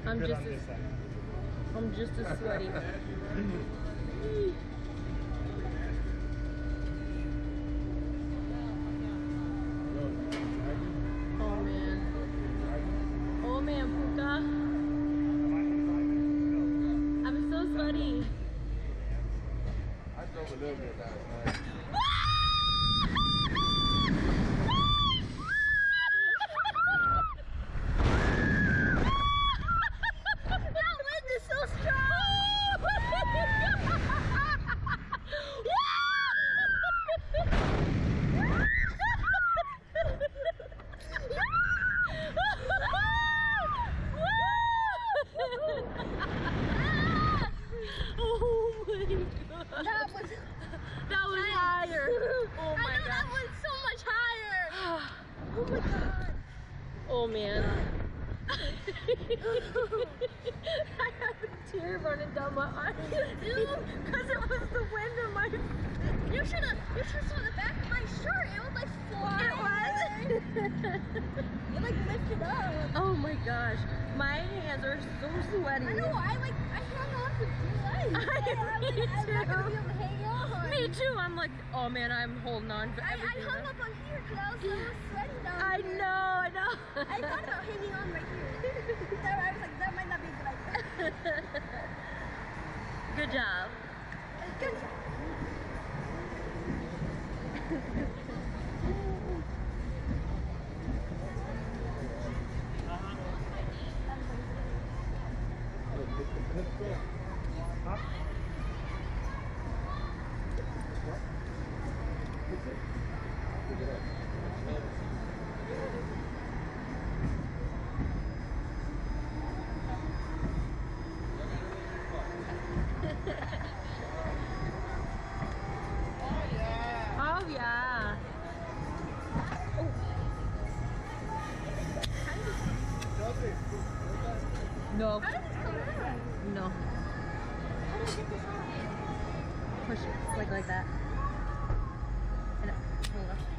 I'm Good just on this side. I'm just as sweaty. Oh man. Oh man, Puka. I'm so sweaty. I drove a little bit last night. That wind is so strong. Oh my god. That was higher. Oh my god. That one's so much higher. Oh my god. Oh man. I have a tear running down my eye. Because it was the wind in my face. You should have saw the back of my shirt. It was like flying. It like lifted up. Oh my gosh. My hands are so sweaty. I know. I hung on for dear life. Me I was not gonna be able to hang on. Me too. I'm like, oh man, I'm holding on for I everything. hung up on here because I was so sweaty down I here. know. I thought about hanging on right here. I was like, that might not be a good idea. Good job. Good job. Oh yeah. No. How did this come out? No. How did I get this on? Push it like that. And hold up.